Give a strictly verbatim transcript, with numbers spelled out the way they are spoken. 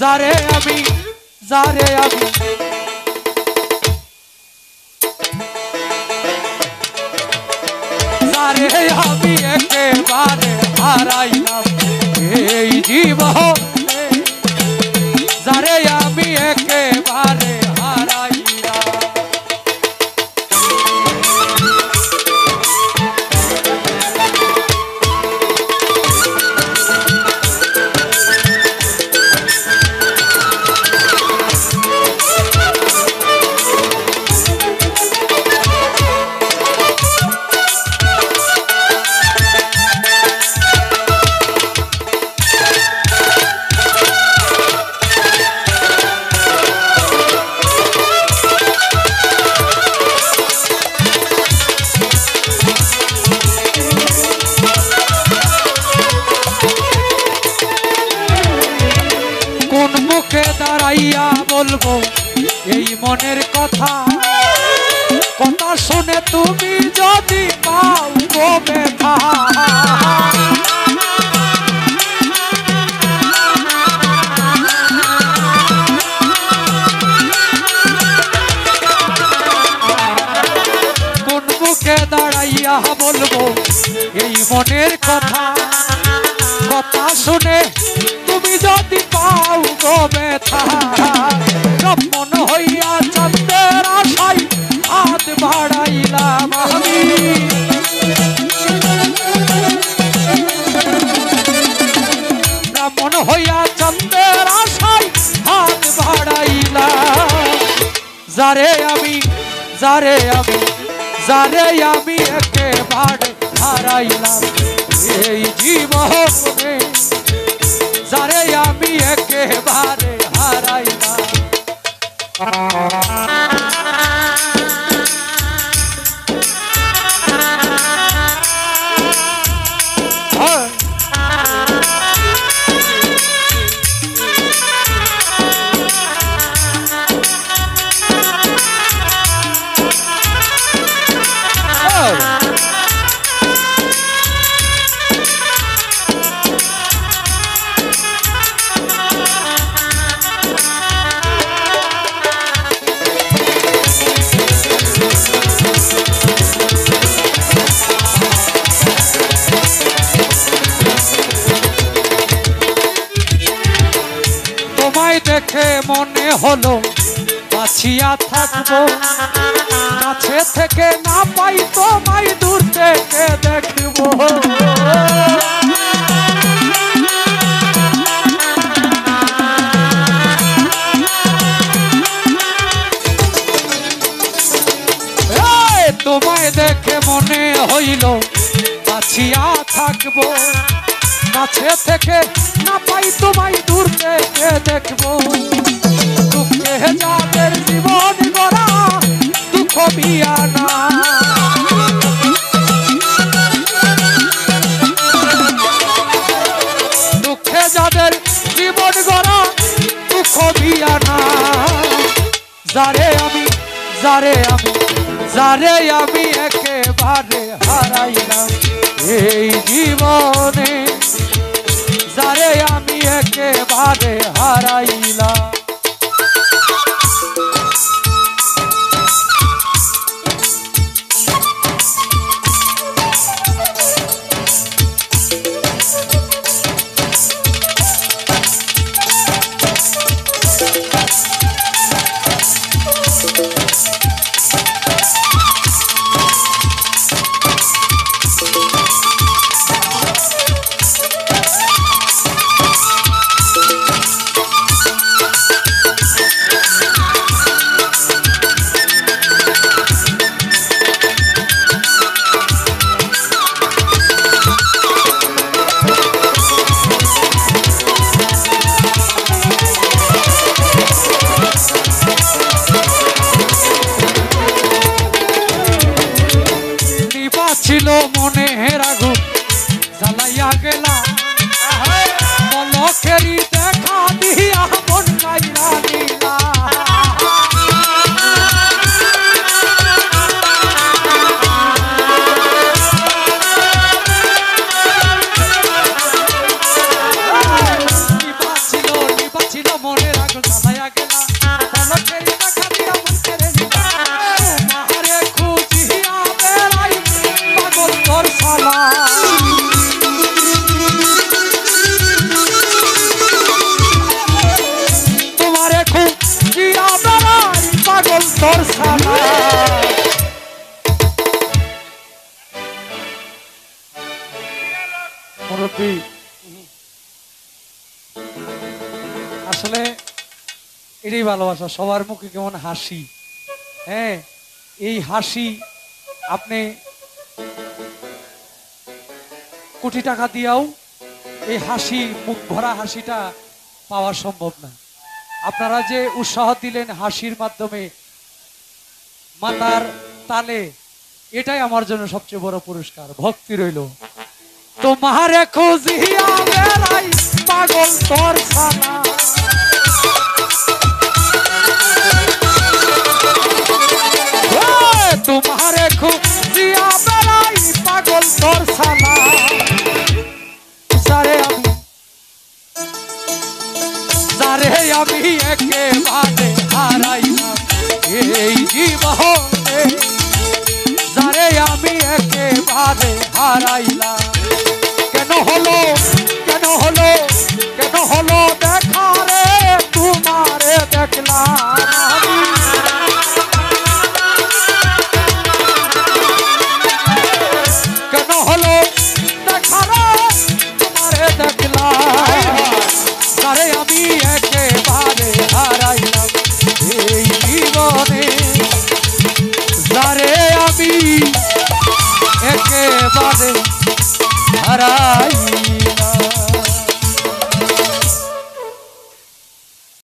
যারে আমি যারে আমি যারে আমি একেবারে হারাইলাম এই জীবনে যারে আমি একেবারে হারাইলাম দাঁড়াইয়া বলবো এই মনের কথা কথা শুনে তুমি যদি পাও গো ব্যথা কোন মুখে দাঁড়াইয়া বলবো এই মনের কথা কথা শুনে তুমি যদি পাও গো ব্যথা মন হইয়া চন্দ্রের আশায় হাত বাড়াইলাম আমি মন হইয়া চন্দ্রের আশায় হাত বাড়াইলাম যারে আমি যারে আমি যারে আমি একেবারে হারাইলাম এই জীবনে যারে আমি একেবারে হারাইলাম দেখে মনে হলো বাঁচিয়া থাকবো কাছে থেকে না পাই তোমায় দূর থেকে দেখবো তোমায় দেখে মনে হইল বাঁচিয়া থাকবো কাছে থেকে না পাই তোমায় দূর থেকে দেখবো দুঃখে যাদের জীবন গড়া দুঃখ বিয়ানা দুঃখে যাদের জীবন গড়া দুঃখ বিয়ানা যারে আমি যারে আমি যারে আমি একেবারে হারাইলাম এই জীবনে যারে আমি একেবারে হারাইলাম ছিল মনে রাগু জ্বালাইয়া গেলা পলকেরই দেখা দিয়া মন কাইরা নিলা নিবা ছিল নিবা ছিল মনে তোর সালা মুরব্বী আসলে এটাই ভালোবাসা সবার মুখে কেমন হাসি হ্যাঁ এই হাসি আপনি কোটি টাকা দিয়াও এই হাসি মুখ ভরা হাসিটা পাওয়া সম্ভব না আপনারা যে উৎসাহ দিলেন হাসির মাধ্যমে মাতার তালে এটাই আমার জন্য সবচেয়ে বড় পুরস্কার ভক্তি রইল তোমারে খুঁজিয়া বেড়াই পাগল তোর সালা তোমারে খুঁজিয়া বেড়াই পাগল তোর সালা যারে আমি যারে আমি একেবারে হারাইলাম এই জীবনে যারে আমি একেবারে হারাইলাম কেন হলো কেন হলো কেন হলো দেখা রে তোমারে দেখলাম কেন হলো দেখা রে তোমারে দেখলাম যারে আমি একেবারে হারাইলাম এই জীবনে যারে আমি একেবারে হারাই